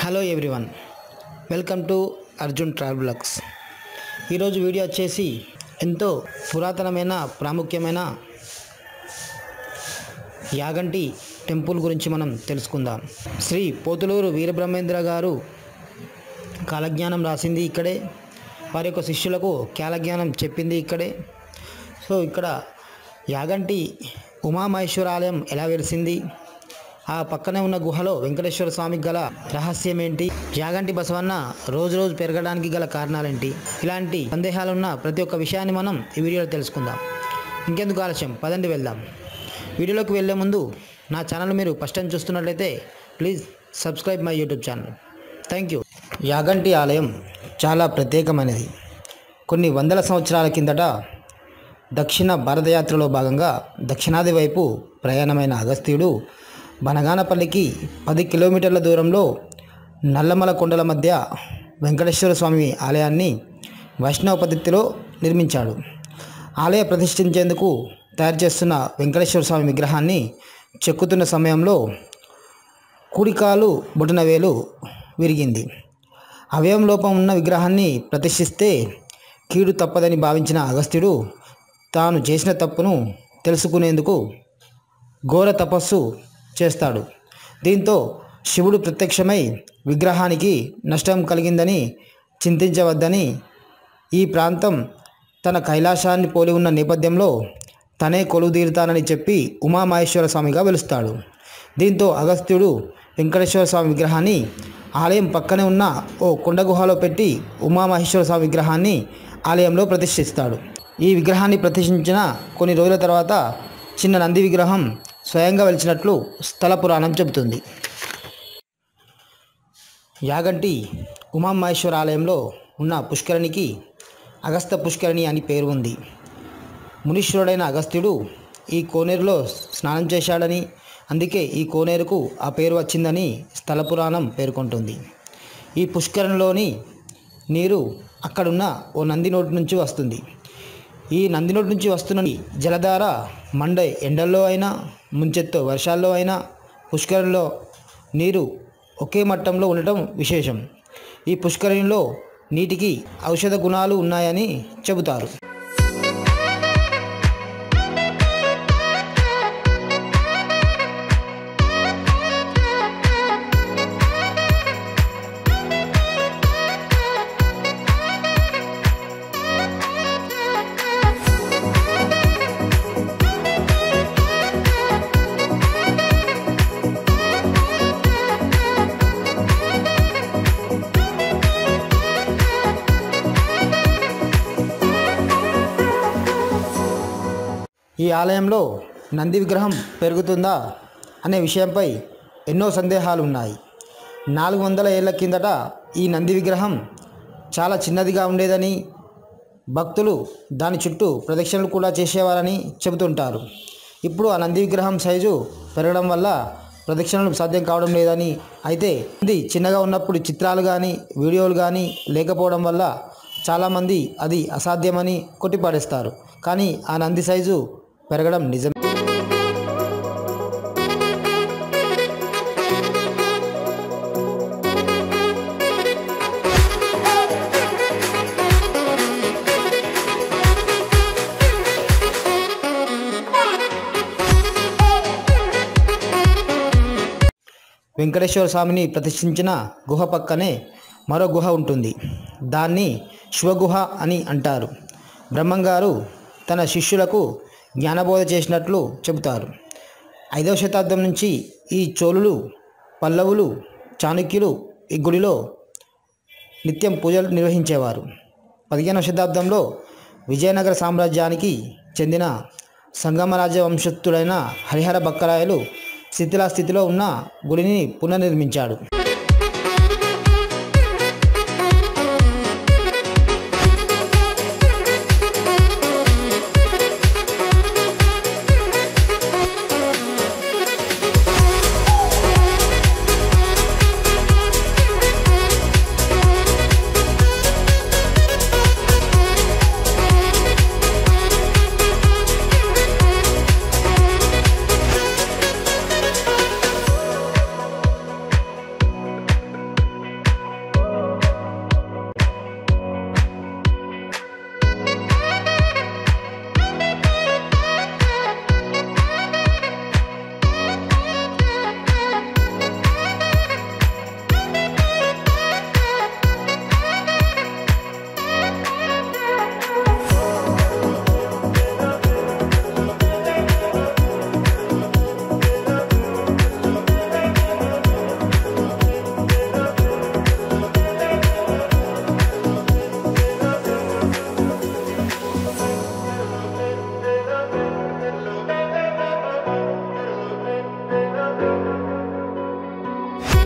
Hello everyone, welcome to Arjun travel blogs. ఈరోజు video వచ్చేసి ఎంతో పురాతనమైన ప్రాముఖ్యమైన యాగంటి టెంపుల్ గురించి మనం తెలుసుకుందాం. శ్రీ పోతులూరు వీరబ్రహ్మేంద్ర గారు కాలజ్ఞానం రాసింది ఇక్కడే, వారి యొక్క శిష్యులకు కాలజ్ఞానం చెప్పింది ఇక్కడే. సో ఇక్కడ యాగంటి ఉమామహేశ్వర ఆలయం ఎలా వెలిసింది, ఆ పక్కనే ఉన్న గుహలో వెంకటేశ్వర స్వామికి గల రహస్యం ఏంటి, యాగంటి బసవన్న రోజు రోజు పెరగడానికి గల కారణాలేంటి, ఇలాంటి సందేహాలున్న ప్రతి ఒక్క విషయాన్ని మనం ఈ వీడియోలో తెలుసుకుందాం. ఇంకెందుకు ఆలస్యం, పదండి వెళ్దాం. వీడియోలోకి వెళ్ళే ముందు నా ఛానల్ మీరు ఫస్ట్ టైం చూస్తున్నట్లయితే please subscribe my YouTube channel. Thank you. Yaganti ఆలయం చాలా ప్రత్యేకమైనది. కొన్ని వందల సంవత్సరాల కిందట దక్షిణ భారతయాత్రలో భాగంగా దక్షిణాది వైపు ప్రయాణమైన అగస్త్యుడు బనగానపల్లికి 10 కిలోమీటర్ల దూరంలో నల్లమల కొండల మధ్య వెంకటేశ్వర స్వామి ఆలయాన్ని వైష్ణవ పద్ధతిలో నిర్మించాడు. ఆలయ ప్రతిష్ఠించేందుకు తయారు చేస్తున్న వెంకటేశ్వర స్వామి విగ్రహాన్ని చెక్కుతున్న సమయంలో కుడికాలు బొటనవేలు విరిగింది. అవయవం లోపం ఉన్న విగ్రహాన్ని ప్రతిష్ఠిస్తే కీడు తప్పదని భావించిన అగస్త్యుడు తాను చేసిన తప్పును తెలుసుకునేందుకు ఘోర తపస్సు చేస్తాడు. దీంతో శివుడు ప్రత్యక్షమై విగ్రహానికి నష్టం కలిగిందని చింతించవద్దని, ఈ ప్రాంతం తన కైలాసాన్ని పోలి ఉన్న నేపథ్యంలో తనే కొలువుదీరుతానని చెప్పి ఉమామహేశ్వర స్వామిగా వెలుస్తాడు. దీంతో అగస్త్యుడు వెంకటేశ్వర స్వామి విగ్రహాన్ని ఆలయం పక్కనే ఉన్న ఓ కొండ గుహలో పెట్టి ఉమామహేశ్వర స్వామి విగ్రహాన్ని ఆలయంలో ప్రతిష్ఠిస్తాడు. ఈ విగ్రహాన్ని ప్రతిష్ఠించిన కొన్ని రోజుల తర్వాత చిన్న నంది విగ్రహం స్వయంగా వెలిచినట్లు స్థల పురాణం చెబుతుంది. యాగంటి ఉమామహేశ్వర ఆలయంలో ఉన్న పుష్కరిణికి అగస్త పుష్కరిణి అని పేరు ఉంది. మునీశ్వరుడైన అగస్త్యుడు ఈ కోనేరులో స్నానం చేశాడని, అందుకే ఈ కోనేరుకు ఆ పేరు వచ్చిందని స్థల పురాణం పేర్కొంటుంది. ఈ పుష్కరిణిలోని నీరు అక్కడున్న ఓ నంది నోటి నుంచి వస్తుంది. ఈ నంది నోటి నుంచి వస్తున్న జలధార మండే ఎండల్లో అయినా ముంచెత్తు వర్షాల్లో అయినా పుష్కరిణిలో నీరు ఒకే మట్టంలో ఉండటం విశేషం. ఈ పుష్కరిణిలో నీటికి ఔషధ గుణాలు ఉన్నాయని చెబుతారు. ఈ ఆలయంలో నంది విగ్రహం పెరుగుతుందా అనే విషయంపై ఎన్నో సందేహాలు ఉన్నాయి. 400 ఏళ్ల కిందట ఈ నంది విగ్రహం చాలా చిన్నదిగా ఉండేదని, భక్తులు దాని చుట్టూ ప్రదక్షిణలు కూడా చేసేవారని చెబుతుంటారు. ఇప్పుడు ఆ నంది విగ్రహం సైజు పెరగడం వల్ల ప్రదక్షిణలు సాధ్యం కావడం లేదని, అయితే ఇది చిన్నగా ఉన్నప్పుడు చిత్రాలు కానీ వీడియోలు కానీ లేకపోవడం వల్ల చాలామంది అది అసాధ్యమని కొట్టిపడేస్తారు. కానీ ఆ నంది సైజు పెరగడం నిజం. వెంకటేశ్వర స్వామిని ప్రతిష్ఠించిన గుహ పక్కనే మరో గుహ ఉంటుంది. దాన్ని శివగుహ అని అంటారు. బ్రహ్మంగారు తన శిష్యులకు జ్ఞానబోధ చేసినట్లు చెబుతారు. 5వ శతాబ్దం నుంచి ఈ చోళులు, పల్లవులు, చాణక్యులు ఈ గుడిలో నిత్యం పూజలు నిర్వహించేవారు. 15వ శతాబ్దంలో విజయనగర సామ్రాజ్యానికి చెందిన సంగమరాజ వంశస్థుడైన హరిహర బక్కరాయలు శిథిలాస్థితిలో ఉన్న గుడిని పునర్నిర్మించాడు.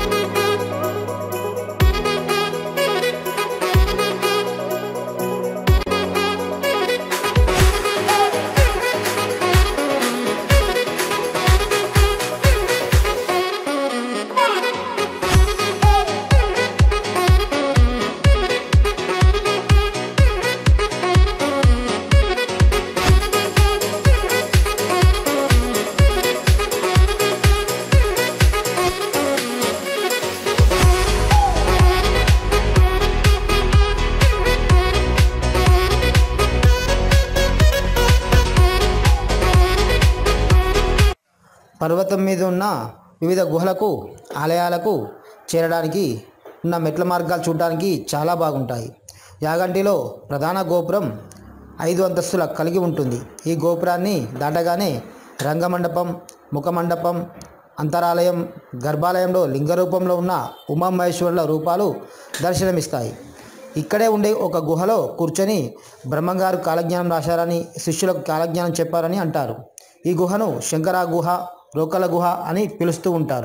పర్వతం మీద ఉన్న వివిధ గుహలకు ఆలయాలకు చేరడానికి ఉన్న మెట్ల మార్గాలు చూడడానికి చాలా బాగుంటాయి. యాగంటిలో ప్రధాన గోపురం 5 అంతస్తుల కలిగి ఉంటుంది. ఈ గోపురాన్ని దాటగానే రంగమండపం, ముఖమండపం, అంతరాలయం, గర్భాలయంలో లింగ రూపంలో ఉన్న ఉమామహేశ్వరుల రూపాలు దర్శనమిస్తాయి. ఇక్కడే ఉండే ఒక గుహలో కూర్చొని బ్రహ్మంగారు కాలజ్ఞానం రాశారని, శిష్యులకు కాలజ్ఞానం చెప్పారని అంటారు. ఈ గుహను శంకర గుహ, రోకల గుహ అని పిలుస్తూ ఉంటారు.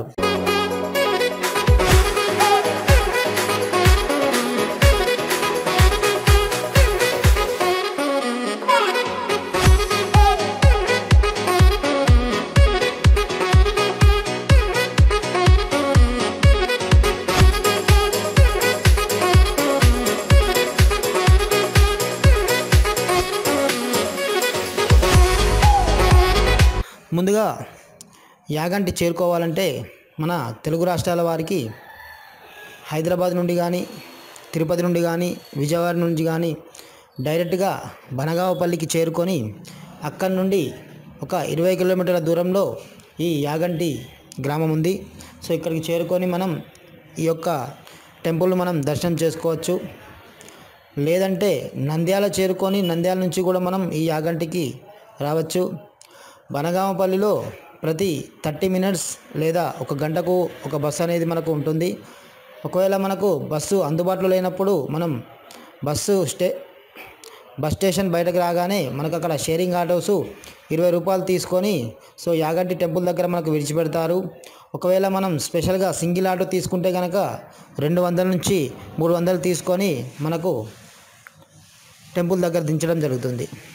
ముందుగా యాగంటి చేరుకోవాలంటే మన తెలుగు రాష్ట్రాల వారికి హైదరాబాద్ నుండి కానీ, తిరుపతి నుండి కానీ, విజయవాడ నుంచి కానీ డైరెక్ట్గా బనగావపల్లికి చేరుకొని అక్కడి నుండి ఒక 20 కిలోమీటర్ల దూరంలో ఈ యాగంటి గ్రామం ఉంది. సో ఇక్కడికి చేరుకొని మనం ఈ యొక్క టెంపుల్ మనం దర్శనం చేసుకోవచ్చు. లేదంటే నంద్యాల చేరుకొని నంద్యాల నుంచి కూడా మనం ఈ యాగంటికి రావచ్చు. బనగామపల్లిలో ప్రతి 30 మినిట్స్ లేదా 1 గంటకు ఒక బస్సు అనేది మనకు ఉంటుంది. ఒకవేళ మనకు బస్సు అందుబాటులో లేనప్పుడు మనం బస్ స్టేషన్ బయటకు రాగానే మనకు అక్కడ షేరింగ్ ఆటోస్ 20 రూపాయలు తీసుకొని సో యాగంటి టెంపుల్ దగ్గర మనకు విడిచిపెడతారు. ఒకవేళ మనం స్పెషల్గా సింగిల్ ఆటో తీసుకుంటే కనుక 200 నుంచి 300 తీసుకొని మనకు టెంపుల్ దగ్గర దించడం జరుగుతుంది.